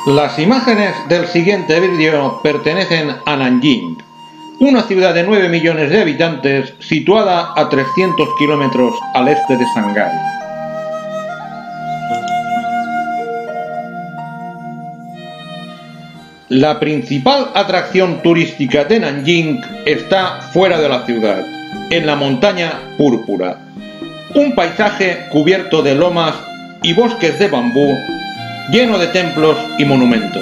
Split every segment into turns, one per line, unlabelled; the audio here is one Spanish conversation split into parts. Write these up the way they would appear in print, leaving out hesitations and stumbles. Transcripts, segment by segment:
Las imágenes del siguiente vídeo pertenecen a Nanjing, una ciudad de 9 millones de habitantes situada a 300 kilómetros al este de Shanghái. La principal atracción turística de Nanjing está fuera de la ciudad, en la montaña púrpura, un paisaje cubierto de lomas y bosques de bambú, lleno de templos y monumentos.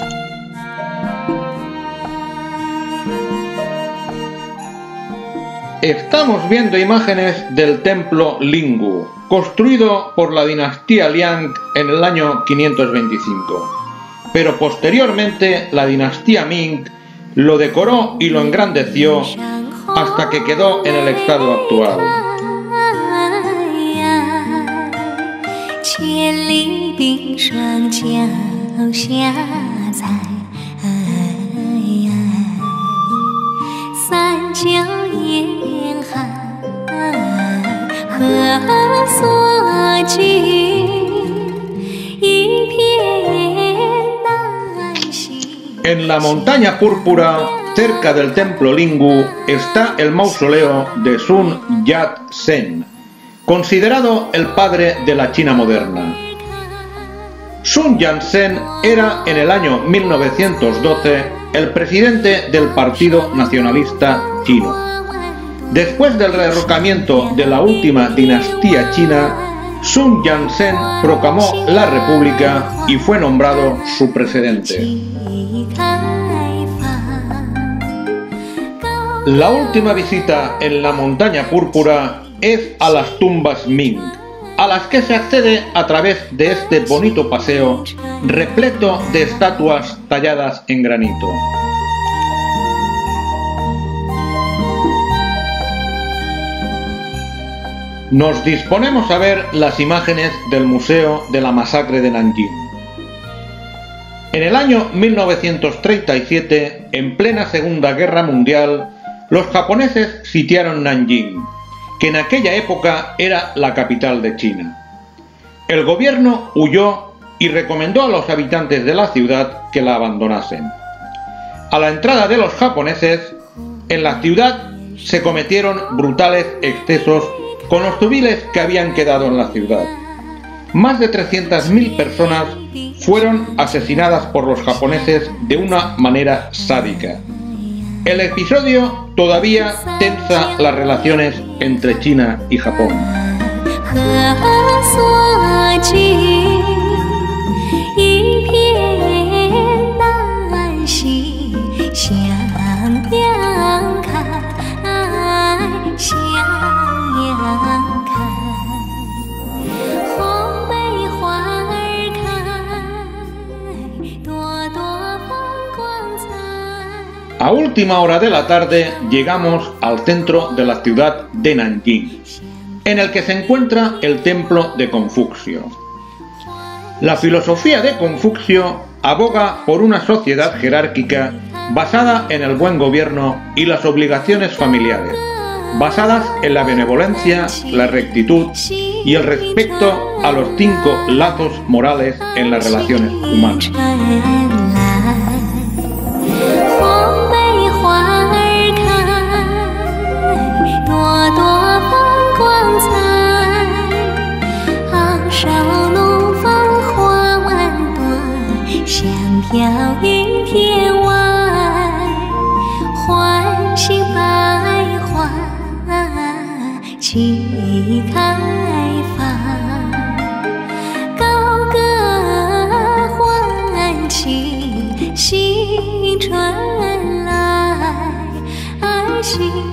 Estamos viendo imágenes del templo Lingu, construido por la dinastía Liang en el año 525. Pero posteriormente la dinastía Ming lo decoró y lo engrandeció hasta que quedó en el estado actual. En la montaña púrpura, cerca del templo Lingu, está el mausoleo de Sun Yat-sen, considerado el padre de la China moderna. Sun Yat-sen era en el año 1912 el presidente del Partido Nacionalista Chino. Después del derrocamiento de la última dinastía china, Sun Yat-sen proclamó la república y fue nombrado su presidente. La última visita en la montaña púrpura es a las tumbas Ming, a las que se accede a través de este bonito paseo repleto de estatuas talladas en granito. Nos disponemos a ver las imágenes del Museo de la Masacre de Nanjing. En el año 1937, en plena Segunda Guerra Mundial, los japoneses sitiaron Nanjing, que en aquella época era la capital de China. El gobierno huyó y recomendó a los habitantes de la ciudad que la abandonasen. A la entrada de los japoneses, en la ciudad se cometieron brutales excesos con los civiles que habían quedado en la ciudad. Más de 300.000 personas fueron asesinadas por los japoneses de una manera sádica. El episodio todavía tensa las relaciones entre China y Japón. A última hora de la tarde llegamos al centro de la ciudad de Nanjing, en el que se encuentra el templo de Confucio. La filosofía de Confucio aboga por una sociedad jerárquica basada en el buen gobierno y las obligaciones familiares, basadas en la benevolencia, la rectitud y el respeto a los 5 lazos morales en las relaciones humanas.
心